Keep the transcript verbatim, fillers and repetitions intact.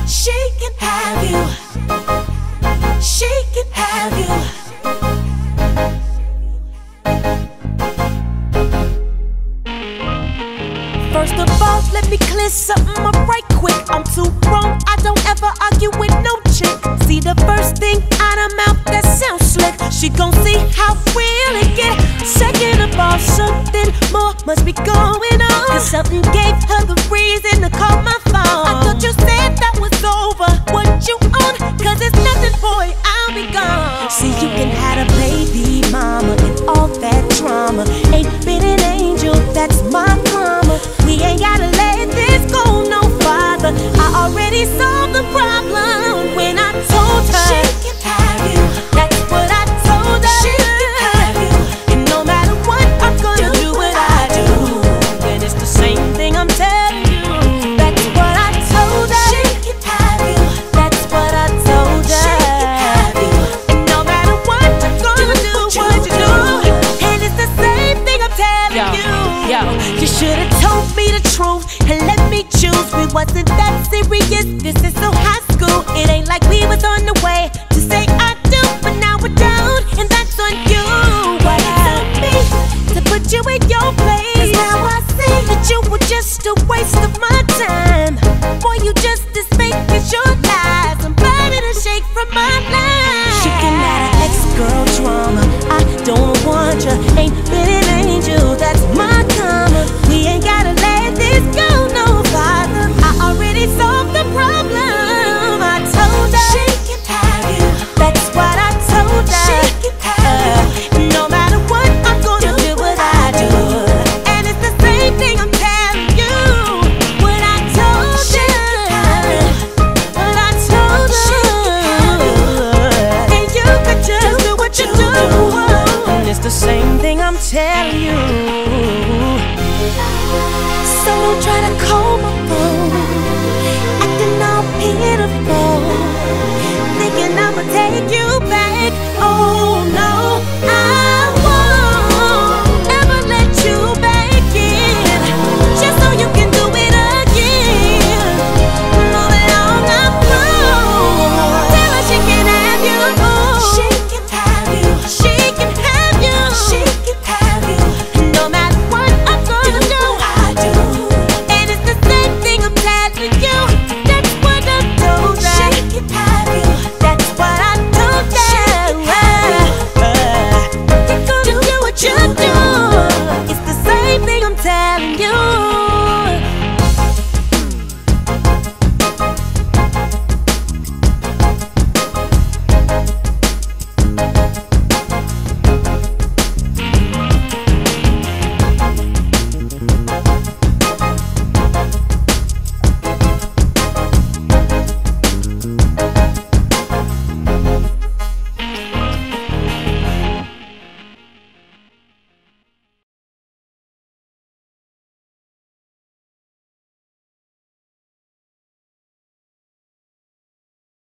She can have you. She can have you. First of all, let me clear something up right quick. I'm too grown, I don't ever argue with no chick. See the first thing out of mouth that sounds slick, she gon' see how real it get. Second of all, something more must be going on, cause something gave her the reason to call my phone. I thought you said that was over, what you on? Cause it's nothing, boy, I'll be gone. See, you can have a baby mama and all that drama. Ain't been an angel, that's my karma. We ain't gotta let this go no farther. I already solved the problem when I told her she can have you. That's what I told her. She can have you. And no matter what, I'm gonna do, do what I do. And it's the same thing I'm telling you. That's what I told her. She can have you. That's what I told her. She can have you. And no matter what, I'm gonna do, do what you do. And it's the same thing I'm telling yo, you. Yo, you should've told me the truth and let me choose. We wasn't that serious, this is so high school. It ain't like we was on the way to say I do, but now we're down, and that's on you. But it's on me to put you in your place, cause now I see that you were just a waste of my time. Boy, you just as fake as your lies. I'm burning a shake from my life. She can add an ex-girl drama. I don't want you, ain't been an angel, that's my karma. We ain't gotta let this go no farther. I already solved the problem. I told her she can have you. That's what I told her. She can have you. No matter what, I'm gonna do, do what I do. And it's the same thing I'm telling you. What I told she you. Can have you. What I told her. She can have you. And you could just do what you do. And it's the same thing I'm telling you.